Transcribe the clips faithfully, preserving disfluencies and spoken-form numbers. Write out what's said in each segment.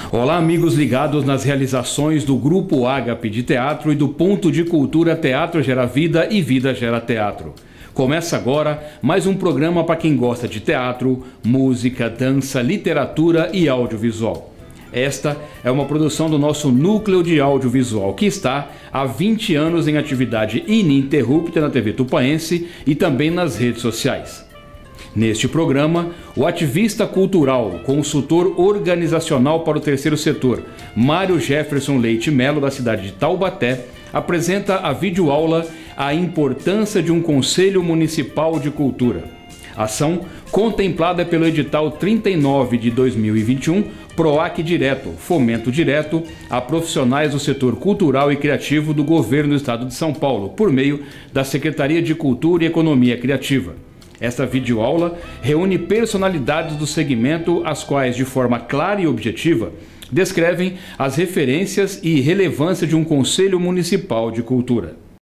Olá, amigos ligados nas realizações do Grupo Ágape de Teatro e do Ponto de Cultura Teatro Gera Vida e Vida Gera Teatro. Começa agora mais um programa para quem gosta de teatro, música, dança, literatura e audiovisual. Esta é uma produção do nosso Núcleo de Audiovisual, que está há vinte anos em atividade ininterrupta na T V Tupaense e também nas redes sociais. Neste programa, o ativista cultural, consultor organizacional para o terceiro setor, Mário Jefferson Leite Melo, da cidade de Taubaté, apresenta a videoaula A Importância de um Conselho Municipal de Cultura. Ação contemplada pelo edital trinta e nove de dois mil e vinte e um, PROAC Direto, Fomento Direto a profissionais do setor cultural e criativo do Governo do Estado de São Paulo, por meio da Secretaria de Cultura e Economia Criativa. Esta videoaula reúne personalidades do segmento, as quais, de forma clara e objetiva, descrevem as referências e relevância de um Conselho Municipal de Cultura.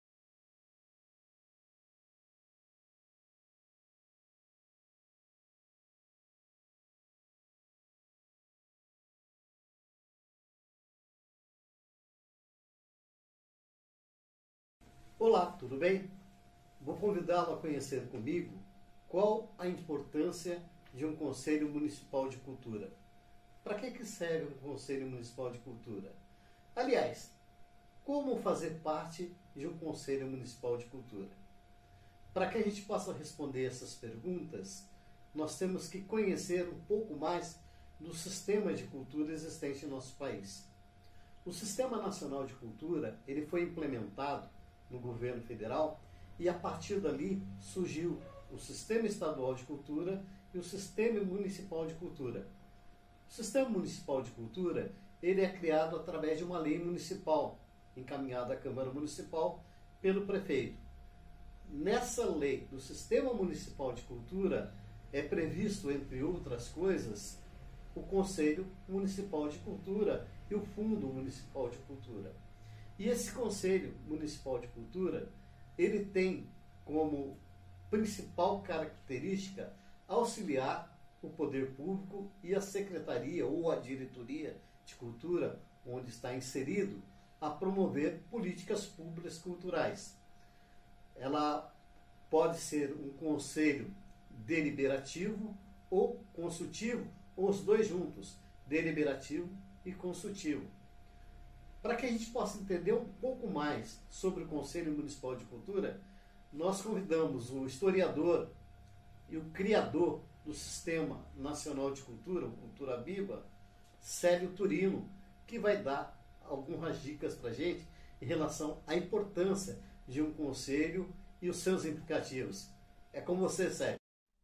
Olá, tudo bem? Vou convidá-lo a conhecer comigo qual a importância de um Conselho Municipal de Cultura. Para que, que serve um Conselho Municipal de Cultura? Aliás, como fazer parte de um Conselho Municipal de Cultura? Para que a gente possa responder essas perguntas, nós temos que conhecer um pouco mais do sistema de cultura existente em nosso país. O Sistema Nacional de Cultura ele foi implementado no governo federal e a partir dali surgiu o Sistema Estadual de Cultura e o Sistema Municipal de Cultura. O Sistema Municipal de Cultura ele é criado através de uma lei municipal, encaminhada à Câmara Municipal pelo prefeito. Nessa lei do Sistema Municipal de Cultura é previsto, entre outras coisas, o Conselho Municipal de Cultura e o Fundo Municipal de Cultura. E esse Conselho Municipal de Cultura ele tem como principal característica auxiliar o poder público e a secretaria ou a diretoria de cultura, onde está inserido, a promover políticas públicas culturais. Ela pode ser um conselho deliberativo ou consultivo, ou os dois juntos, deliberativo e consultivo. Para que a gente possa entender um pouco mais sobre o Conselho Municipal de Cultura, nós convidamos o historiador e o criador do Sistema Nacional de Cultura, o Cultura Viva, Célio Turino, que vai dar algumas dicas para a gente em relação à importância de um conselho e os seus implicativos. É com você, Célio.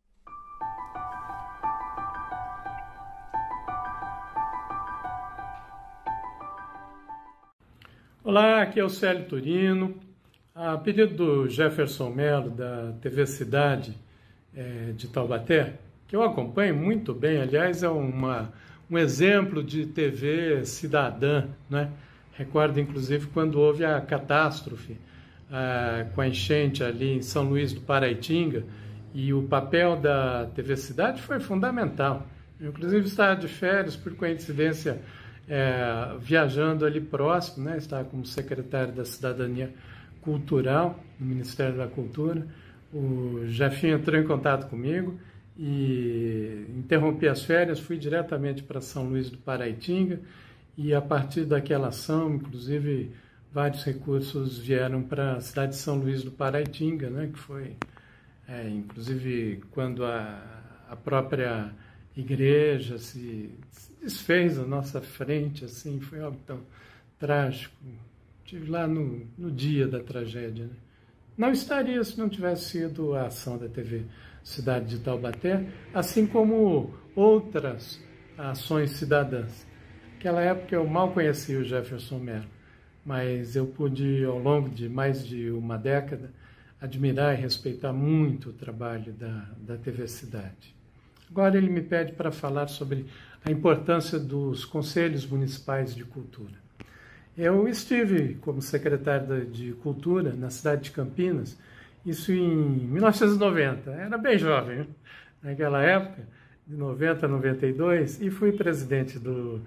Olá, aqui é o Célio Turino. A pedido do Jefferson Melo, da T V Cidade é, de Taubaté, que eu acompanho muito bem, aliás, é uma, um exemplo de T V cidadã, né? Recordo, inclusive, quando houve a catástrofe ah, com a enchente ali em São Luís do Paraitinga, e o papel da T V Cidade foi fundamental. Eu, inclusive, estava de férias, por coincidência, é, viajando ali próximo, né? Estava como secretário da Cidadania Cultural, no Ministério da Cultura. O Jefinho entrou em contato comigo e interrompi as férias, fui diretamente para São Luís do Paraitinga e a partir daquela ação, inclusive, vários recursos vieram para a cidade de São Luís do Paraitinga, né, que foi, é, inclusive, quando a, a própria igreja se, se desfez à nossa frente, assim, foi algo tão trágico. Estive lá no, no dia da tragédia, né? Não estaria se não tivesse sido a ação da T V Cidade de Taubaté, assim como outras ações cidadãs. Naquela época eu mal conhecia o Jefferson Melo, mas eu pude, ao longo de mais de uma década, admirar e respeitar muito o trabalho da, da T V Cidade. Agora ele me pede para falar sobre a importância dos conselhos municipais de cultura. Eu estive como secretário de Cultura na cidade de Campinas, isso em mil novecentos e noventa, era bem jovem, né? Naquela época, de noventa a noventa e dois, e fui presidente do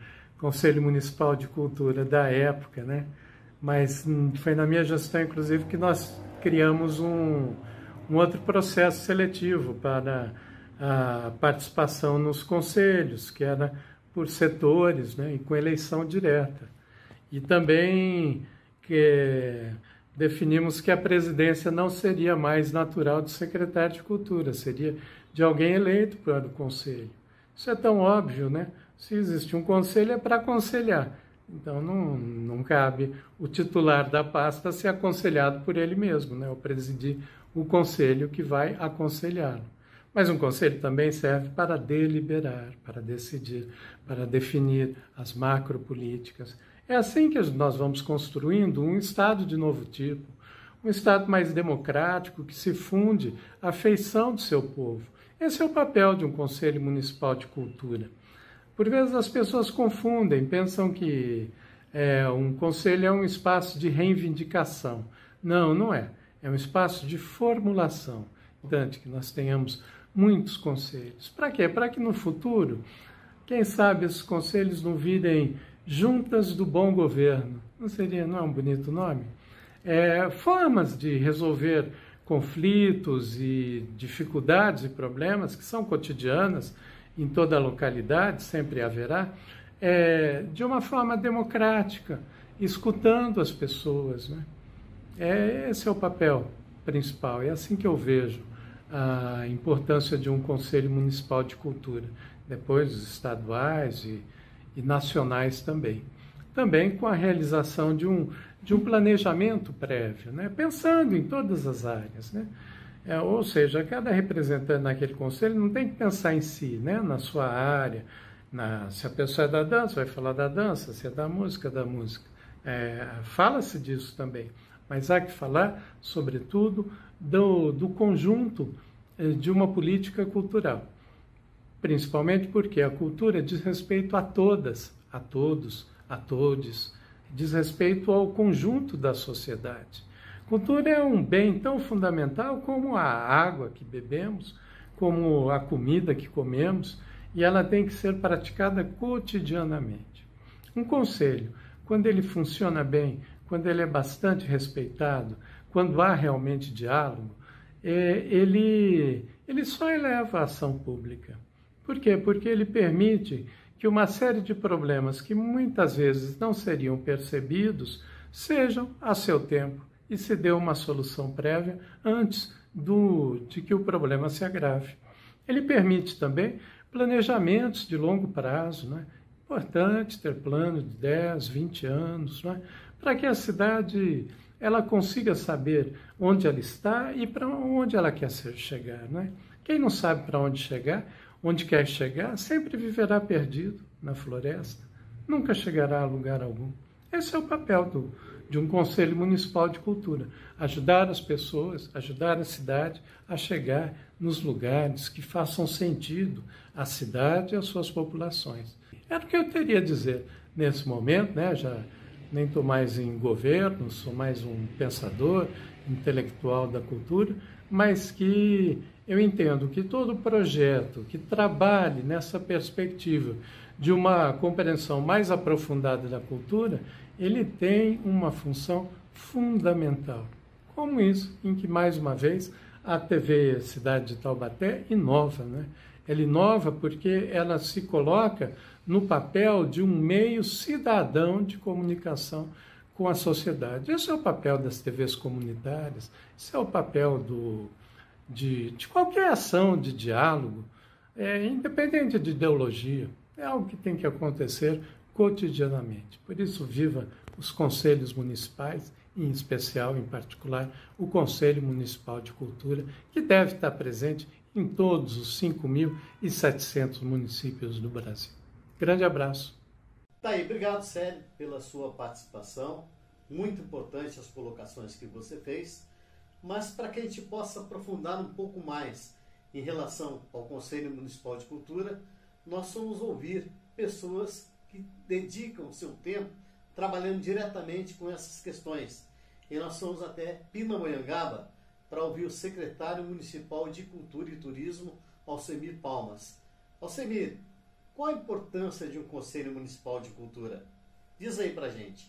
Conselho Municipal de Cultura da época, né? Mas foi na minha gestão, inclusive, que nós criamos um, um outro processo seletivo para a participação nos conselhos, que era por setores, né? E com eleição direta. E também que definimos que a presidência não seria mais natural do secretário de Cultura, seria de alguém eleito para o conselho. Isso é tão óbvio, né? Se existe um conselho é para aconselhar. Então não, não cabe o titular da pasta ser aconselhado por ele mesmo, né? Ou presidir o conselho que vai aconselhá-lo. Mas um conselho também serve para deliberar, para decidir, para definir as macropolíticas. É assim que nós vamos construindo um Estado de novo tipo, um Estado mais democrático, que se funde à feição do seu povo. Esse é o papel de um Conselho Municipal de Cultura. Por vezes as pessoas confundem, pensam que é, um conselho é um espaço de reivindicação. Não, não é. É um espaço de formulação. Importante que nós tenhamos muitos conselhos. Para quê? Para que no futuro, quem sabe, esses conselhos não virem juntas do bom governo. Não seria, não é um bonito nome? É, formas de resolver conflitos e dificuldades e problemas que são cotidianas em toda a localidade, sempre haverá, é, de uma forma democrática, escutando as pessoas, né? É, esse é o papel principal, é assim que eu vejo a importância de um Conselho Municipal de Cultura, depois os estaduais e, e nacionais também. Também com a realização de um, de um planejamento prévio, né? Pensando em todas as áreas, né? É, ou seja, cada representante naquele conselho não tem que pensar em si, né? Na sua área. Na, se a pessoa é da dança, vai falar da dança, se é da música, da música. É, fala-se disso também, mas há que falar, sobretudo, do, do conjunto de uma política cultural. Principalmente porque a cultura diz respeito a todas, a todos, a todes, diz respeito ao conjunto da sociedade. Cultura é um bem tão fundamental como a água que bebemos, como a comida que comemos, e ela tem que ser praticada cotidianamente. Um conselho, quando ele funciona bem, quando ele é bastante respeitado, quando há realmente diálogo, é, ele, ele só eleva a ação pública. Por quê? Porque ele permite que uma série de problemas que muitas vezes não seriam percebidos sejam a seu tempo e se dê uma solução prévia antes do, de que o problema se agrave. Ele permite também planejamentos de longo prazo, né? Importante ter plano de dez, vinte anos, né? Para que a cidade ela consiga saber onde ela está e para onde ela quer chegar, né? Quem não sabe para onde chegar, onde quer chegar, sempre viverá perdido na floresta, nunca chegará a lugar algum. Esse é o papel do, de um Conselho Municipal de Cultura, ajudar as pessoas, ajudar a cidade a chegar nos lugares que façam sentido à cidade e às suas populações. Era o que eu teria a dizer nesse momento, né? Já nem estou mais em governo, sou mais um pensador intelectual da cultura, mas que eu entendo que todo projeto que trabalhe nessa perspectiva de uma compreensão mais aprofundada da cultura, ele tem uma função fundamental. Como isso, em que, mais uma vez, a T V Cidade de Taubaté inova, né? Ela inova porque ela se coloca no papel de um meio cidadão de comunicação com a sociedade. Esse é o papel das T Vs comunitárias, esse é o papel do, de, de qualquer ação de diálogo, é, independente de ideologia. É algo que tem que acontecer cotidianamente. Por isso, viva os conselhos municipais, em especial, em particular, o Conselho Municipal de Cultura, que deve estar presente em todos os cinco mil e setecentos municípios do Brasil. Grande abraço. Tá aí, obrigado, Célio, pela sua participação. Muito importante as colocações que você fez. Mas para que a gente possa aprofundar um pouco mais em relação ao Conselho Municipal de Cultura, nós vamos ouvir pessoas que dedicam seu tempo trabalhando diretamente com essas questões. E nós fomos até Pindamonhangaba para ouvir o secretário municipal de Cultura e Turismo, Alcemir Palmas. Alcemir, Qual a importância de um Conselho Municipal de Cultura? Diz aí pra gente.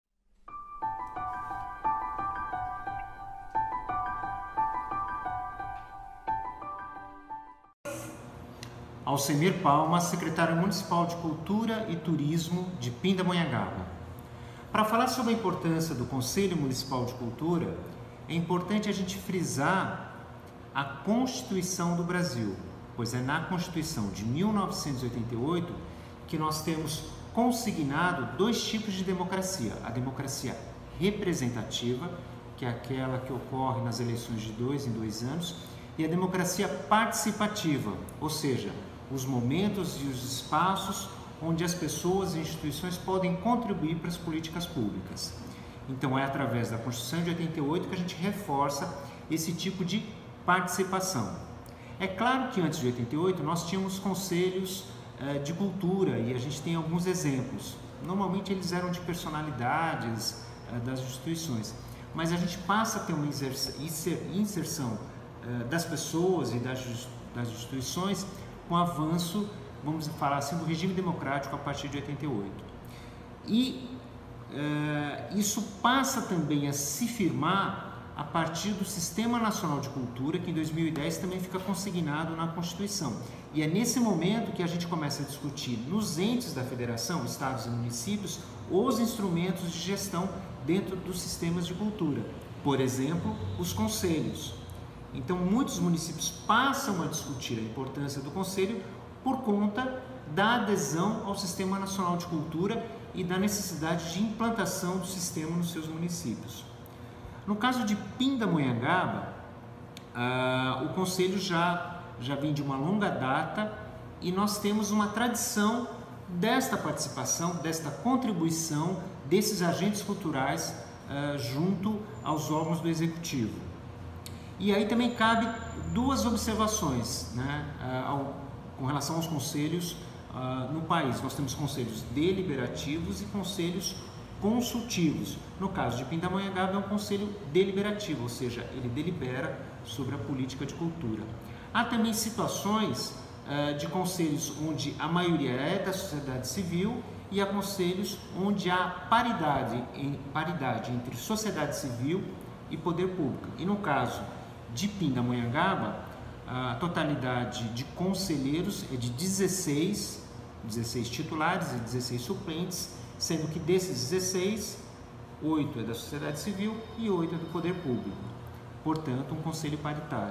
Alcemir Palma, secretário municipal de Cultura e Turismo de Pindamonhangaba. Para falar sobre a importância do Conselho Municipal de Cultura, é importante a gente frisar a Constituição do Brasil, pois é na Constituição de mil novecentos e oitenta e oito que nós temos consignado dois tipos de democracia: a democracia representativa, que é aquela que ocorre nas eleições de dois em dois anos, e a democracia participativa, ou seja, os momentos e os espaços onde as pessoas e instituições podem contribuir para as políticas públicas. Então é através da Constituição de oitenta e oito que a gente reforça esse tipo de participação. É claro que antes de oitenta e oito nós tínhamos conselhos eh, de cultura, e a gente tem alguns exemplos. Normalmente eles eram de personalidades eh, das instituições, mas a gente passa a ter uma inserção eh, das pessoas e das, das instituições com o avanço, vamos falar assim, do regime democrático a partir de oitenta e oito. E uh, isso passa também a se firmar a partir do Sistema Nacional de Cultura, que em dois mil e dez também fica consignado na Constituição. E é nesse momento que a gente começa a discutir nos entes da federação, estados e municípios, os instrumentos de gestão dentro dos sistemas de cultura. Por exemplo, os conselhos. Então, muitos municípios passam a discutir a importância do Conselho por conta da adesão ao Sistema Nacional de Cultura e da necessidade de implantação do sistema nos seus municípios. No caso de Pindamonhangaba, ah, o Conselho já, já vem de uma longa data e nós temos uma tradição desta participação, desta contribuição desses agentes culturais ah, junto aos órgãos do Executivo. E aí também cabe duas observações, né, ao, com relação aos conselhos uh, no país. Nós temos conselhos deliberativos e conselhos consultivos. No caso de Pindamonhangaba é um conselho deliberativo, ou seja, ele delibera sobre a política de cultura. Há também situações uh, de conselhos onde a maioria é da sociedade civil e há conselhos onde há paridade, em, paridade entre sociedade civil e poder público. E no caso de Pindamonhangaba, a totalidade de conselheiros é de dezesseis, dezesseis titulares e dezesseis suplentes, sendo que desses dezesseis, oito é da sociedade civil e oito é do poder público. Portanto, um conselho paritário.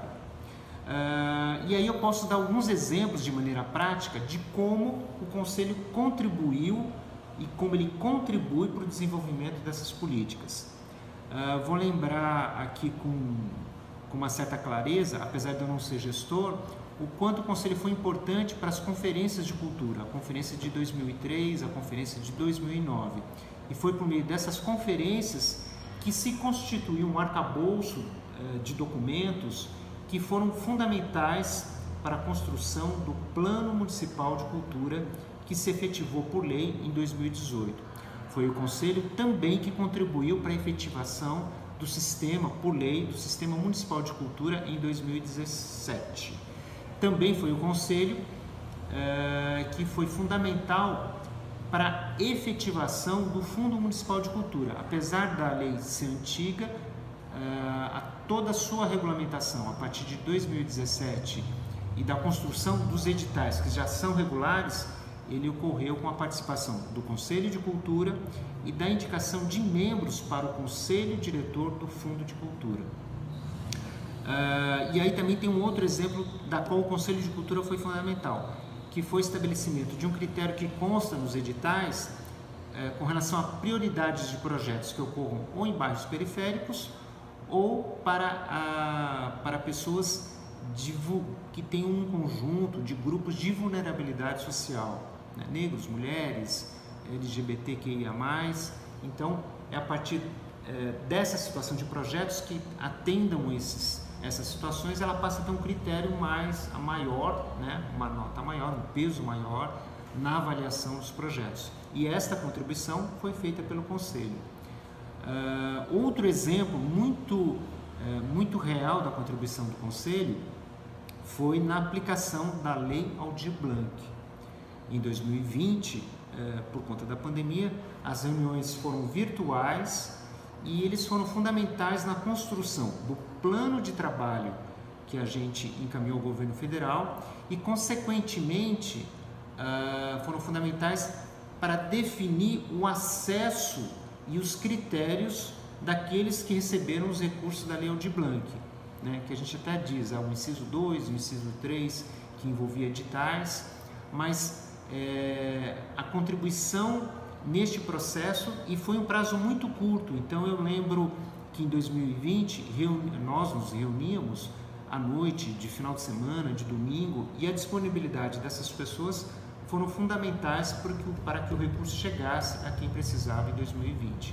Uh, e aí eu posso dar alguns exemplos de maneira prática de como o conselho contribuiu e como ele contribui para o desenvolvimento dessas políticas. Uh, vou lembrar aqui com com uma certa clareza, apesar de eu não ser gestor, o quanto o Conselho foi importante para as conferências de cultura, a conferência de dois mil e três, a conferência de dois mil e nove. E foi por meio dessas conferências que se constituiu um arcabouço eh, de documentos que foram fundamentais para a construção do Plano Municipal de Cultura, que se efetivou por lei em dois mil e dezoito. Foi o Conselho também que contribuiu para a efetivação do sistema, por lei, do Sistema Municipal de Cultura em dois mil e dezessete. Também foi o Conselho eh, que foi fundamental para a efetivação do Fundo Municipal de Cultura. Apesar da lei ser antiga, eh, a toda a sua regulamentação a partir de dois mil e dezessete e da construção dos editais, que já são regulares, ele ocorreu com a participação do Conselho de Cultura e da indicação de membros para o Conselho Diretor do Fundo de Cultura. Uh, e aí também tem um outro exemplo da qual o Conselho de Cultura foi fundamental, que foi o estabelecimento de um critério que consta nos editais uh, com relação a prioridades de projetos que ocorram ou em bairros periféricos ou para, a, para pessoas de, que têm um conjunto de grupos de vulnerabilidade social, né? Negros, mulheres, L G B T Q I A mais. Então, é a partir é, dessa situação de projetos que atendam esses, essas situações, ela passa a ter um critério mais, a maior, né? Uma nota maior, um peso maior na avaliação dos projetos. E esta contribuição foi feita pelo Conselho. Uh, outro exemplo muito, uh, muito real da contribuição do Conselho foi na aplicação da Lei Aldir Blanc. em dois mil e vinte, eh, por conta da pandemia, as reuniões foram virtuais e eles foram fundamentais na construção do plano de trabalho que a gente encaminhou ao governo federal e, consequentemente, uh, foram fundamentais para definir o acesso e os critérios daqueles que receberam os recursos da Lei Aldir Blanc, né? Que a gente até diz, ah, o inciso dois, o inciso três, que envolvia editais, mas é, a contribuição neste processo, e foi um prazo muito curto. Então eu lembro que em dois mil e vinte reuni, nós nos reuníamos à noite, de final de semana, de domingo, e a disponibilidade dessas pessoas foram fundamentais para que, para que o recurso chegasse a quem precisava em dois mil e vinte.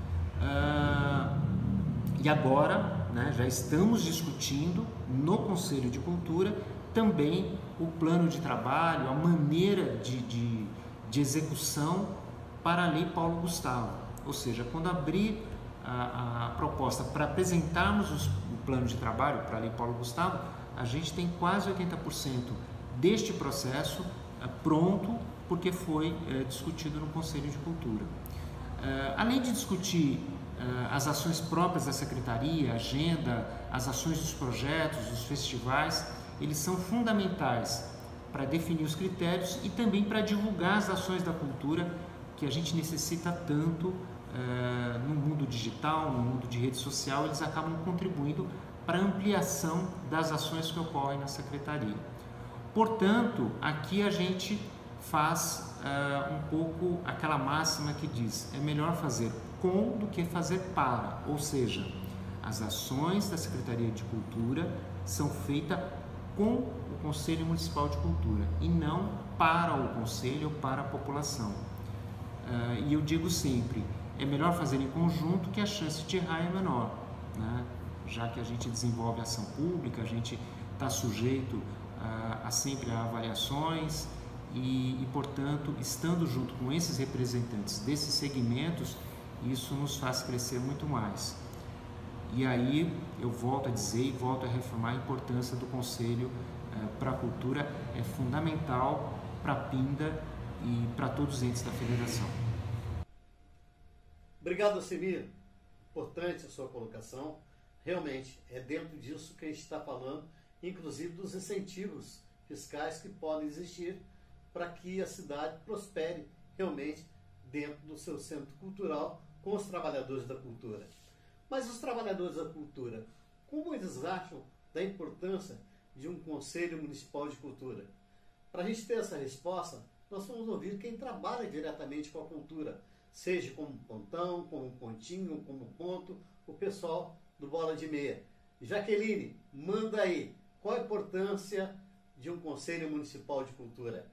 Uh, e agora, né, já estamos discutindo no Conselho de Cultura também o plano de trabalho, a maneira de, de, de execução para a Lei Paulo Gustavo. Ou seja, quando abrir a, a proposta para apresentarmos os, o plano de trabalho para a Lei Paulo Gustavo, a gente tem quase oitenta por cento deste processo é, pronto, porque foi é, discutido no Conselho de Cultura. É, além de discutir é, as ações próprias da Secretaria, a agenda, as ações dos projetos, dos festivais, eles são fundamentais para definir os critérios e também para divulgar as ações da cultura que a gente necessita tanto uh, no mundo digital, no mundo de rede social. Eles acabam contribuindo para a ampliação das ações que ocorrem na Secretaria. Portanto, aqui a gente faz uh, um pouco aquela máxima que diz: é melhor fazer com do que fazer para, ou seja, as ações da Secretaria de Cultura são feitas com o Conselho Municipal de Cultura e não para o Conselho ou para a população. Uh, e eu digo sempre, é melhor fazer em conjunto que a chance de errar é menor, né? Já que a gente desenvolve ação pública, a gente está sujeito uh, a sempre a avaliações e, e, portanto, estando junto com esses representantes desses segmentos, isso nos faz crescer muito mais. E aí eu volto a dizer e volto a reafirmar a importância do Conselho eh, para a Cultura, é fundamental para a Pinda e para todos os entes da Federação. Obrigado, Semir. Importante a sua colocação. Realmente, é dentro disso que a gente está falando, inclusive dos incentivos fiscais que podem existir para que a cidade prospere realmente dentro do seu centro cultural com os trabalhadores da cultura. Mas os trabalhadores da cultura, como eles acham da importância de um Conselho Municipal de Cultura? Para a gente ter essa resposta, nós vamos ouvir quem trabalha diretamente com a cultura, seja como pontão, como pontinho, como ponto, o pessoal do Bola de Meia. Jaqueline, manda aí, qual a importância de um Conselho Municipal de Cultura?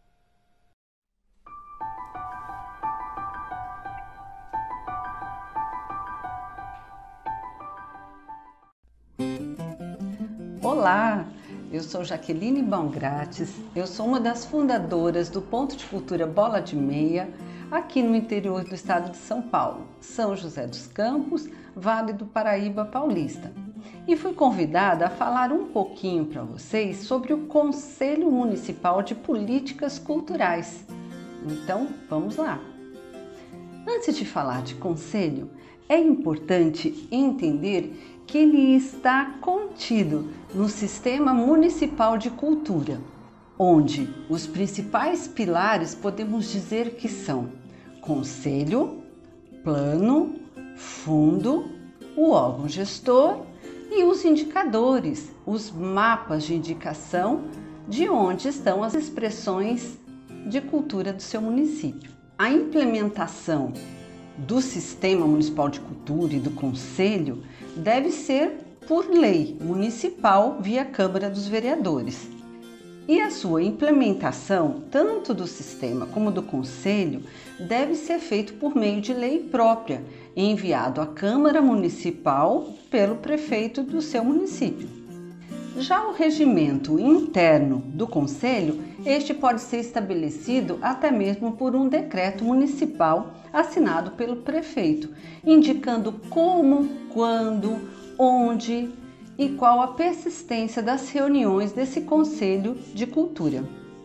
Olá, eu sou Jaqueline Baumgrates, eu sou uma das fundadoras do Ponto de Cultura Bola de Meia, aqui no interior do estado de São Paulo, São José dos Campos, Vale do Paraíba Paulista. E fui convidada a falar um pouquinho para vocês sobre o Conselho Municipal de Políticas Culturais. Então, vamos lá! Antes de falar de conselho, é importante entender que ele está contido no Sistema Municipal de Cultura, onde os principais pilares podemos dizer que são Conselho, Plano, Fundo, o órgão gestor e os indicadores, os mapas de indicação de onde estão as expressões de cultura do seu município. A implementação do Sistema Municipal de Cultura e do Conselho deve ser por lei municipal via Câmara dos Vereadores. E a sua implementação, tanto do sistema como do Conselho, deve ser feito por meio de lei própria, enviado à Câmara Municipal pelo prefeito do seu município. Já o regimento interno do Conselho, este pode ser estabelecido até mesmo por um decreto municipal assinado pelo prefeito, indicando como, quando, onde e qual a persistência das reuniões desse Conselho de Cultura.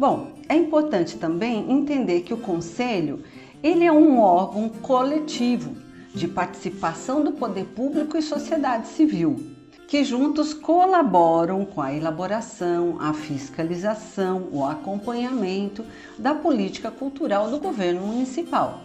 Bom, é importante também entender que o Conselho ele é um órgão coletivo de participação do poder público e sociedade civil, que juntos colaboram com a elaboração, a fiscalização, o acompanhamento da política cultural do governo municipal.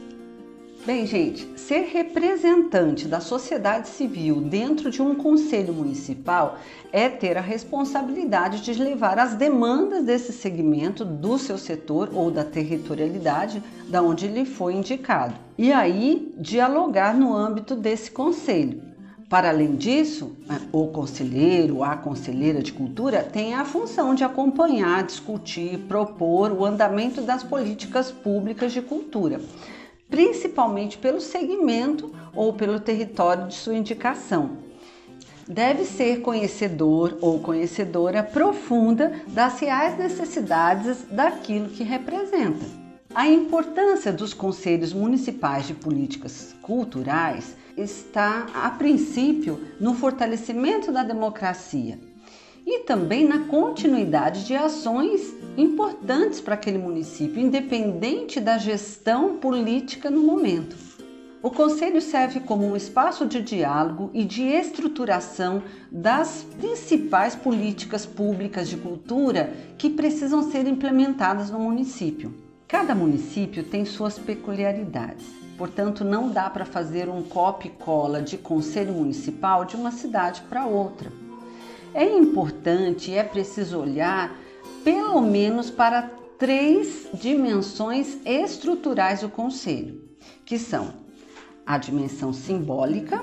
Bem, gente, ser representante da sociedade civil dentro de um conselho municipal é ter a responsabilidade de levar as demandas desse segmento do seu setor ou da territorialidade da onde ele foi indicado. E aí, dialogar no âmbito desse conselho. Para além disso, o conselheiro, a conselheira de cultura tem a função de acompanhar, discutir, propor o andamento das políticas públicas de cultura, principalmente pelo segmento ou pelo território de sua indicação. Deve ser conhecedor ou conhecedora profunda das reais necessidades daquilo que representa. A importância dos conselhos municipais de políticas culturais está, a princípio, no fortalecimento da democracia e também na continuidade de ações importantes para aquele município, independente da gestão política no momento. O Conselho serve como um espaço de diálogo e de estruturação das principais políticas públicas de cultura que precisam ser implementadas no município. Cada município tem suas peculiaridades, portanto não dá para fazer um copia e cola de conselho municipal de uma cidade para outra. É importante e é preciso olhar pelo menos para três dimensões estruturais do conselho, que são a dimensão simbólica,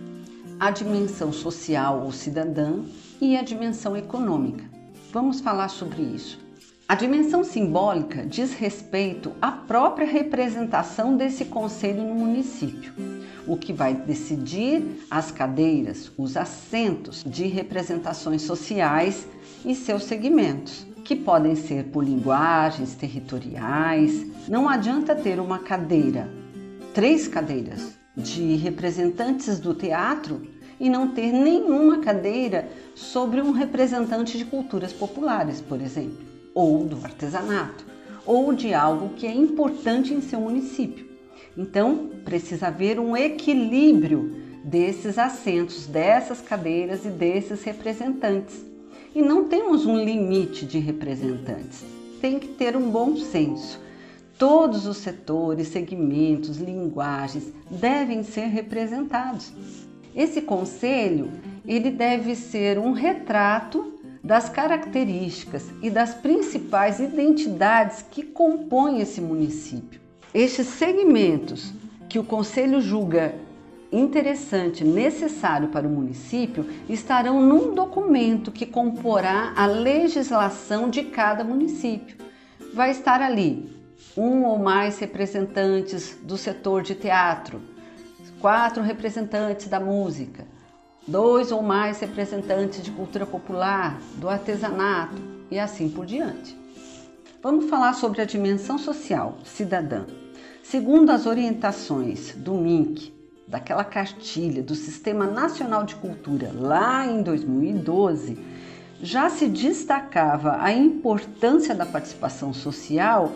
a dimensão social ou cidadã e a dimensão econômica. Vamos falar sobre isso. A dimensão simbólica diz respeito à própria representação desse conselho no município, o que vai decidir as cadeiras, os assentos de representações sociais e seus segmentos, que podem ser por linguagens territoriais. Não adianta ter uma cadeira, três cadeiras de representantes do teatro e não ter nenhuma cadeira sobre um representante de culturas populares, por exemplo, ou do artesanato, ou de algo que é importante em seu município. Então, precisa haver um equilíbrio desses assentos, dessas cadeiras e desses representantes. E não temos um limite de representantes, tem que ter um bom senso. Todos os setores, segmentos, linguagens devem ser representados. Esse conselho, ele deve ser um retrato das características e das principais identidades que compõem esse município. Estes segmentos que o Conselho julga interessante, necessário para o município, estarão num documento que comporá a legislação de cada município. Vai estar ali um ou mais representantes do setor de teatro, quatro representantes da música, dois ou mais representantes de cultura popular, do artesanato e assim por diante. Vamos falar sobre a dimensão social cidadã. Segundo as orientações do M I N C, daquela cartilha do Sistema Nacional de Cultura, lá em dois mil e doze, já se destacava a importância da participação social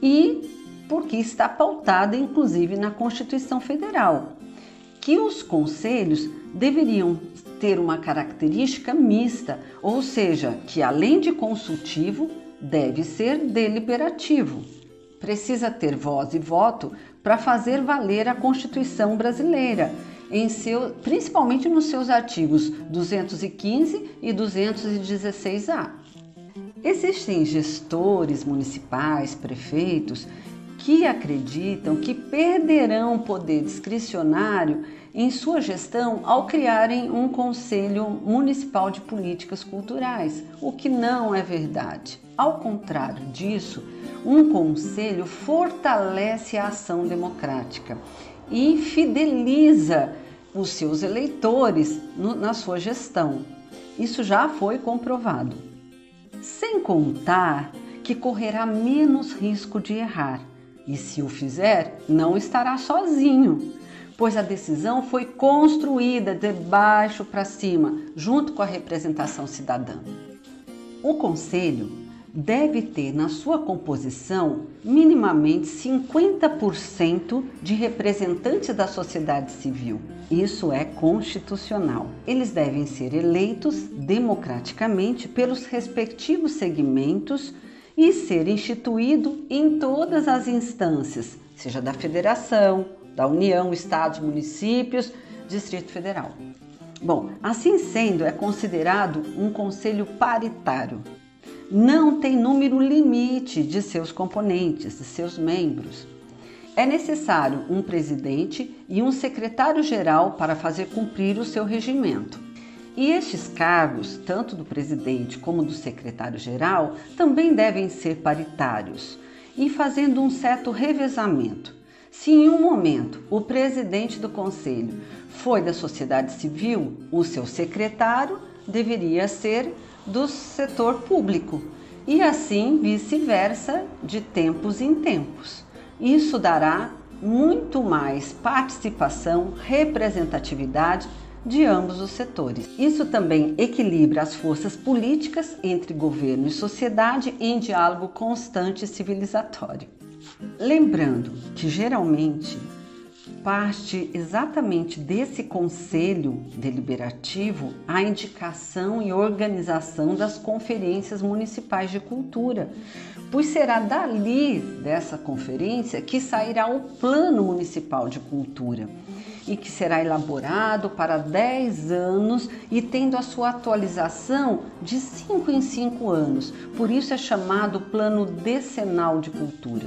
e porque está pautada inclusive na Constituição Federal, que os conselhos deveriam ter uma característica mista, ou seja, que além de consultivo, deve ser deliberativo. Precisa ter voz e voto para fazer valer a Constituição brasileira, em seu, principalmente nos seus artigos duzentos e quinze e duzentos e dezesseis A. Existem gestores municipais, prefeitos, que acreditam que perderão poder discricionário em sua gestão ao criarem um Conselho Municipal de Políticas Culturais, o que não é verdade. Ao contrário disso, um conselho fortalece a ação democrática e fideliza os seus eleitores no, na sua gestão. Isso já foi comprovado. Sem contar que correrá menos risco de errar e, se o fizer, não estará sozinho, pois a decisão foi construída de baixo para cima, junto com a representação cidadã. O Conselho deve ter na sua composição minimamente cinquenta por cento de representantes da sociedade civil. Isso é constitucional. Eles devem ser eleitos democraticamente pelos respectivos segmentos e ser instituído em todas as instâncias, seja da Federação, da União, Estados, municípios, Distrito Federal. Bom, assim sendo, é considerado um conselho paritário. Não tem número limite de seus componentes, de seus membros. É necessário um presidente e um secretário-geral para fazer cumprir o seu regimento. E estes cargos, tanto do presidente como do secretário-geral, também devem ser paritários e fazendo um certo revezamento. Se em um momento o presidente do conselho foi da sociedade civil, o seu secretário deveria ser do setor público e assim vice-versa de tempos em tempos. Isso dará muito mais participação, representatividade de ambos os setores. Isso também equilibra as forças políticas entre governo e sociedade em diálogo constante e civilizatório. Lembrando que geralmente parte exatamente desse conselho deliberativo a indicação e organização das conferências municipais de cultura, pois será dali dessa conferência que sairá o Plano Municipal de Cultura e que será elaborado para dez anos e tendo a sua atualização de cinco em cinco anos. Por isso é chamado Plano Decenal de Cultura.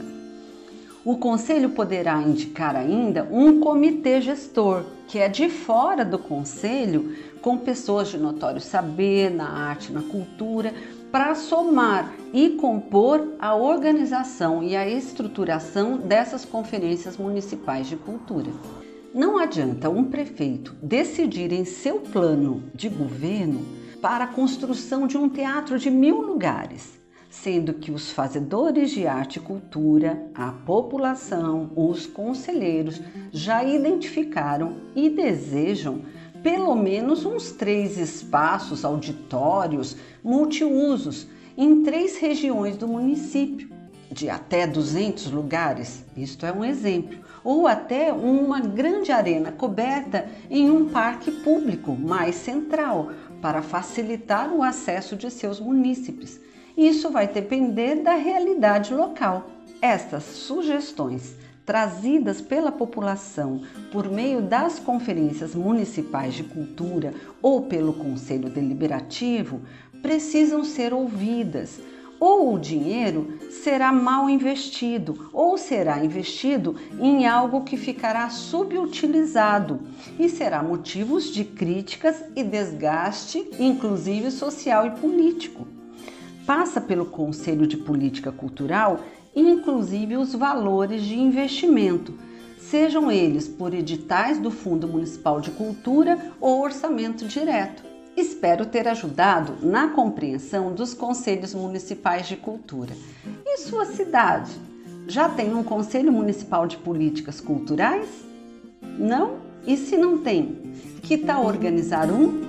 O Conselho poderá indicar ainda um comitê gestor, que é de fora do Conselho, com pessoas de notório saber na arte, na cultura, para somar e compor a organização e a estruturação dessas conferências municipais de cultura. Não adianta um prefeito decidir em seu plano de governo para a construção de um teatro de mil lugares, sendo que os fazedores de arte e cultura, a população, os conselheiros já identificaram e desejam pelo menos uns três espaços auditórios multiusos em três regiões do município, de até duzentos lugares, isto é um exemplo, ou até uma grande arena coberta em um parque público mais central, para facilitar o acesso de seus munícipes. Isso vai depender da realidade local. Estas sugestões trazidas pela população por meio das conferências municipais de cultura ou pelo Conselho Deliberativo precisam ser ouvidas. Ou o dinheiro será mal investido, ou será investido em algo que ficará subutilizado e será motivos de críticas e desgaste, inclusive social e político. Passa pelo Conselho de Política Cultural, inclusive os valores de investimento, sejam eles por editais do Fundo Municipal de Cultura ou orçamento direto. Espero ter ajudado na compreensão dos conselhos municipais de cultura. E sua cidade? Já tem um Conselho Municipal de Políticas Culturais? Não? E se não tem, que tal organizar um?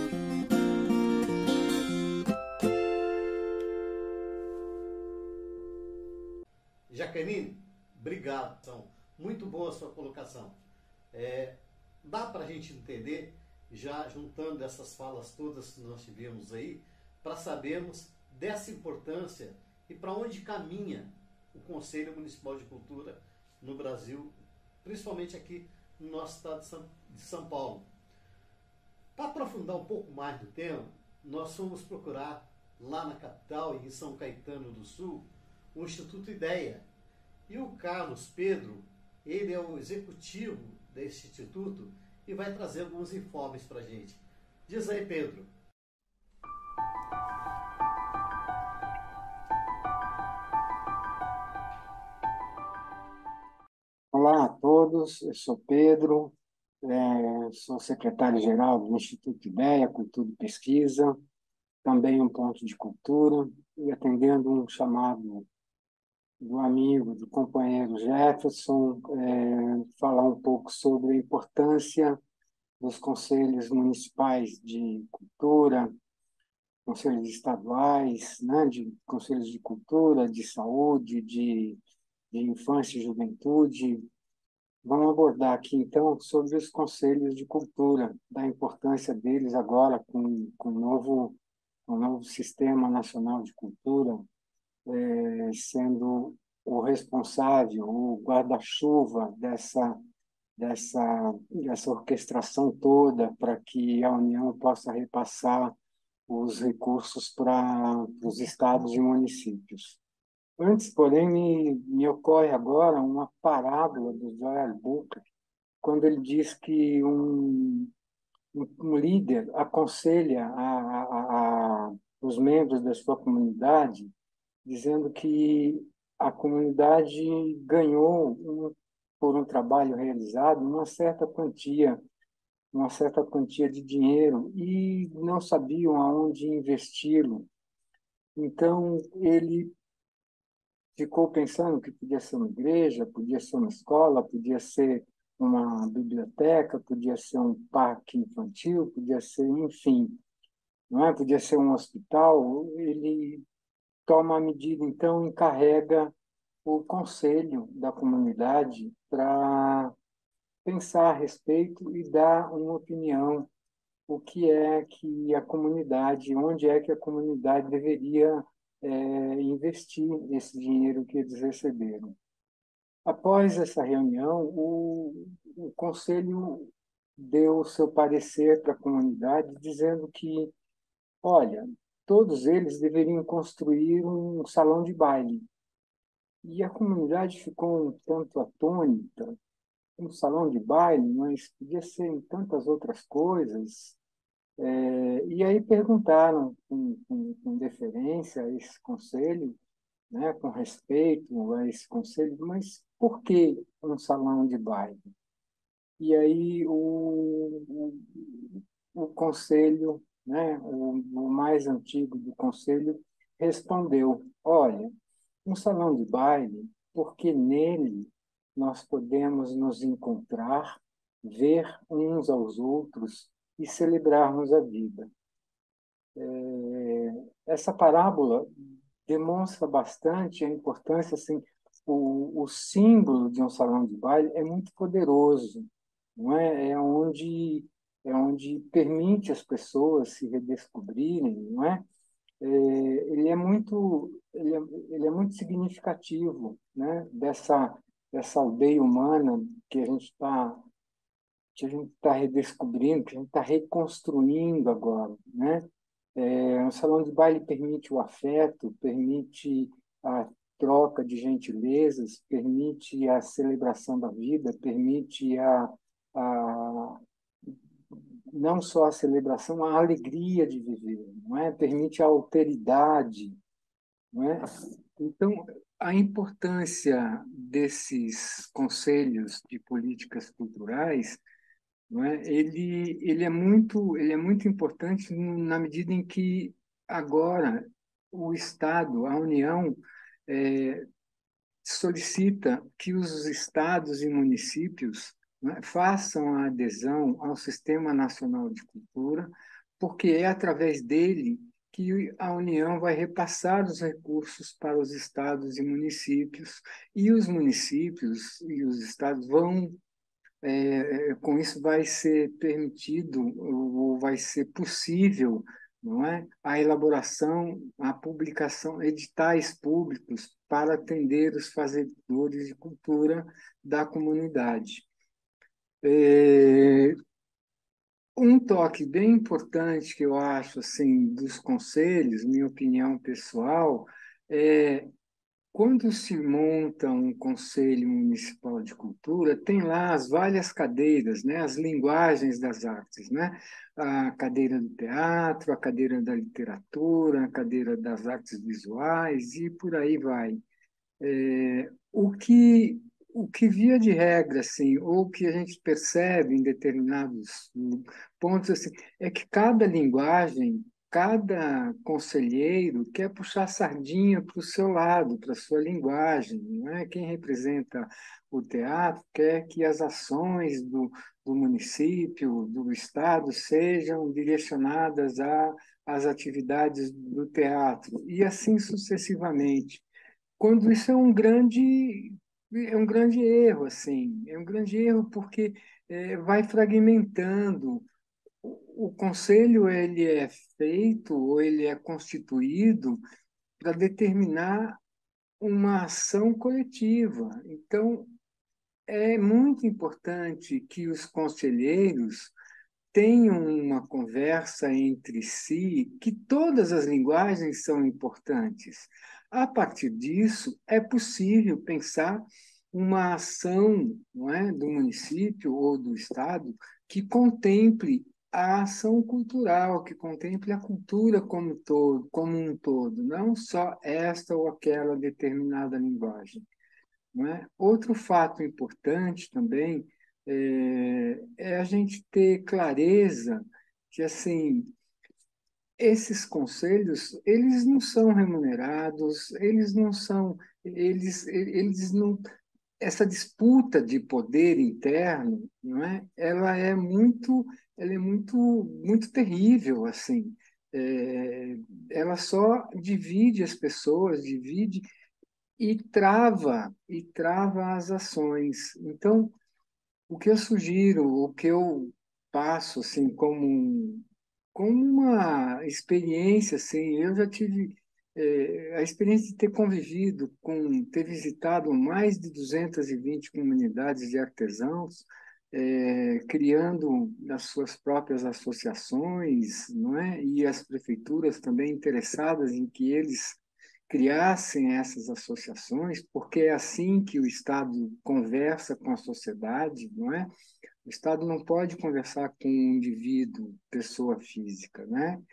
Jaqueline, obrigado. Então, muito boa a sua colocação. É, dá para a gente entender, já juntando essas falas todas que nós tivemos aí, para sabermos dessa importância e para onde caminha o Conselho Municipal de Cultura no Brasil, principalmente aqui no nosso estado de São, de São Paulo. Para aprofundar um pouco mais do tema, nós fomos procurar lá na capital, em São Caetano do Sul, o Instituto IDEA. E o Carlos Pedro, ele é o executivo desse instituto e vai trazer alguns informes para a gente. Diz aí, Pedro. Olá a todos, eu sou Pedro, é, sou secretário-geral do Instituto IDEA, Cultura e Pesquisa, também um ponto de cultura, e atendendo um chamado do amigo, do companheiro Jefferson, é, falar um pouco sobre a importância dos conselhos municipais de cultura, conselhos estaduais, né, de conselhos de cultura, de saúde, de, de infância e juventude. Vamos abordar aqui, então, sobre os conselhos de cultura, da importância deles agora com, com o novo, com o novo Sistema Nacional de Cultura, eh, sendo o responsável, o guarda-chuva dessa, dessa, dessa orquestração toda para que a União possa repassar os recursos para os estados e municípios. Antes, porém, me, me ocorre agora uma parábola do Joel Booker, quando ele diz que um, um, um líder aconselha a, a, a, os membros da sua comunidade, dizendo que a comunidade ganhou, um, por um trabalho realizado, uma certa quantia, uma certa quantia de dinheiro e não sabiam aonde investi-lo. Então, ele ficou pensando que podia ser uma igreja, podia ser uma escola, podia ser uma biblioteca, podia ser um parque infantil, podia ser, enfim, não é? Podia ser um hospital. Ele toma a medida, então, encarrega o conselho da comunidade para pensar a respeito e dar uma opinião, o que é que a comunidade, onde é que a comunidade deveria é, investir esse dinheiro que eles receberam. Após essa reunião, o, o conselho deu o seu parecer para a comunidade, dizendo que, olha, todos eles deveriam construir um salão de baile. E a comunidade ficou um tanto atônita. Um salão de baile, mas podia ser em tantas outras coisas. É, e aí perguntaram com, com, com deferência a esse conselho, né, com respeito a esse conselho, mas por que um salão de baile? E aí o, o, o conselho, né, o, o mais antigo do conselho, respondeu: olha, um salão de baile, porque nele nós podemos nos encontrar, ver uns aos outros e celebrarmos a vida. É, essa parábola demonstra bastante a importância, assim, o, o símbolo de um salão de baile é muito poderoso, não é? É onde é onde permite as pessoas se redescobrirem, não é? É, ele é muito ele é, ele é muito significativo, né? Dessa dessa aldeia humana que a gente está que a gente está redescobrindo, que a gente está reconstruindo agora, né? É, o salão de baile permite o afeto, permite a troca de gentilezas, permite a celebração da vida, permite a, a não só a celebração, a alegria de viver, não é? Permite a alteridade, não é? Então, a importância desses conselhos de políticas culturais, não é? Ele ele é muito ele é muito importante na medida em que agora o Estado, a União, é, solicita que os estados e municípios, né, façam a adesão ao Sistema Nacional de Cultura, porque é através dele que a União vai repassar os recursos para os estados e municípios, e os municípios e os estados vão é, com isso vai ser permitido ou vai ser possível, não é, a elaboração, a publicação, editais públicos para atender os fazedores de cultura da comunidade. É, um toque bem importante que eu acho assim dos conselhos, minha opinião pessoal, é quando se monta um conselho municipal de cultura, tem lá as várias cadeiras, né? As linguagens das artes, né? A cadeira do teatro, a cadeira da literatura, a cadeira das artes visuais e por aí vai. É, o que o que via de regra, assim, ou que a gente percebe em determinados pontos, assim, é que cada linguagem cada conselheiro quer puxar a sardinha para o seu lado, para a sua linguagem, não é? Quem representa o teatro quer que as ações do, do município, do estado, sejam direcionadas a, às atividades do teatro, e assim sucessivamente. Quando isso é um grande, é um grande erro, assim, é um grande erro porque é, vai fragmentando. O conselho ele é feito ou ele é constituído para determinar uma ação coletiva. Então, é muito importante que os conselheiros tenham uma conversa entre si, que todas as linguagens são importantes. A partir disso, é possível pensar uma ação, não é, do município ou do estado que contemple a ação cultural, que contemple a cultura como todo, como um todo, não só esta ou aquela determinada linguagem. Não é? Outro fato importante também é, é a gente ter clareza que, assim, esses conselhos, eles não são remunerados, eles não são, eles, eles não, essa disputa de poder interno, não é? Ela é muito, ela é muito, muito terrível, assim. É, ela só divide as pessoas, divide e trava, e trava as ações. Então, o que eu sugiro, o que eu passo assim como um, como uma experiência, assim, eu já tive é, a experiência de ter convivido com, ter visitado mais de duzentas e vinte comunidades de artesãos, é, criando as suas próprias associações, não é? E as prefeituras também interessadas em que eles criassem essas associações, porque é assim que o Estado conversa com a sociedade, não é? O Estado não pode conversar com um indivíduo, pessoa física, né?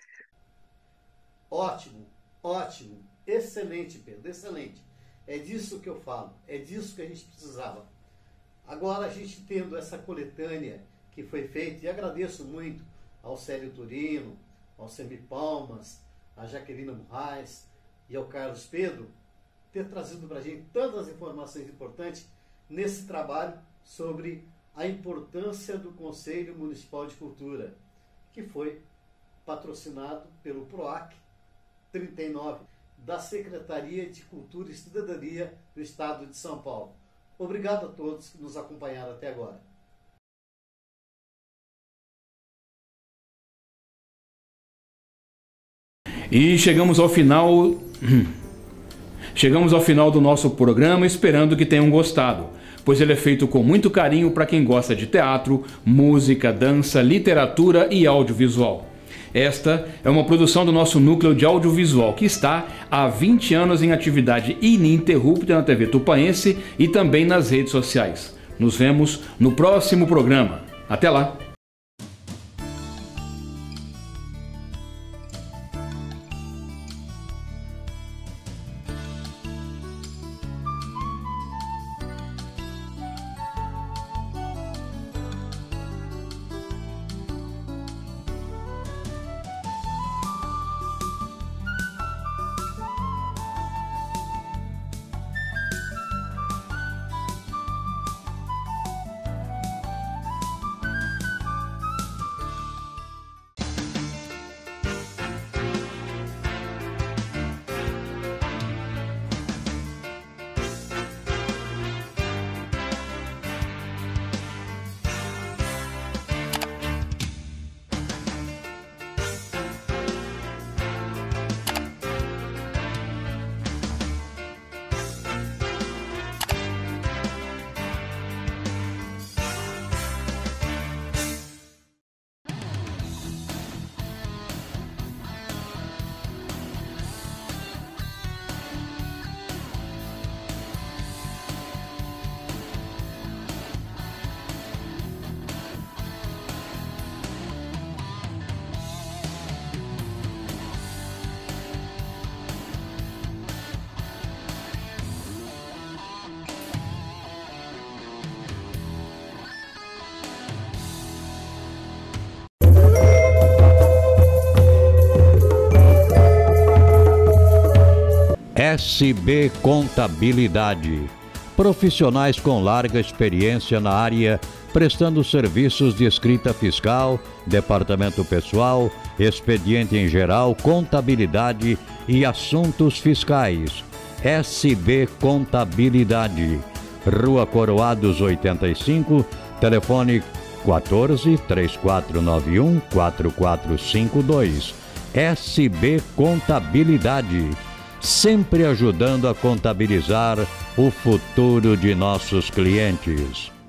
Ótimo, ótimo, excelente, Pedro, excelente. É disso que eu falo, é disso que a gente precisava. Agora, a gente tendo essa coletânea que foi feita, e agradeço muito ao Célio Turino, ao Semi Palmas, a Jaqueline Murrais e ao Carlos Pedro, ter trazido para a gente tantas informações importantes nesse trabalho sobre a importância do Conselho Municipal de Cultura, que foi patrocinado pelo PROAC trinta e nove, da Secretaria de Cultura e Cidadania do Estado de São Paulo. Obrigado a todos que nos acompanharam até agora. E chegamos ao final. Chegamos ao final do nosso programa, esperando que tenham gostado, pois ele é feito com muito carinho para quem gosta de teatro, música, dança, literatura e audiovisual. Esta é uma produção do nosso núcleo de audiovisual, que está há vinte anos em atividade ininterrupta na T V Tupaense e também nas redes sociais. Nos vemos no próximo programa. Até lá! S B Contabilidade. Profissionais com larga experiência na área, prestando serviços de escrita fiscal, departamento pessoal, expediente em geral, contabilidade e assuntos fiscais. S B Contabilidade. Rua Coroados oitenta e cinco, telefone quatorze, três quatro nove um, quatro quatro cinco dois. S B Contabilidade. Sempre ajudando a contabilizar o futuro de nossos clientes.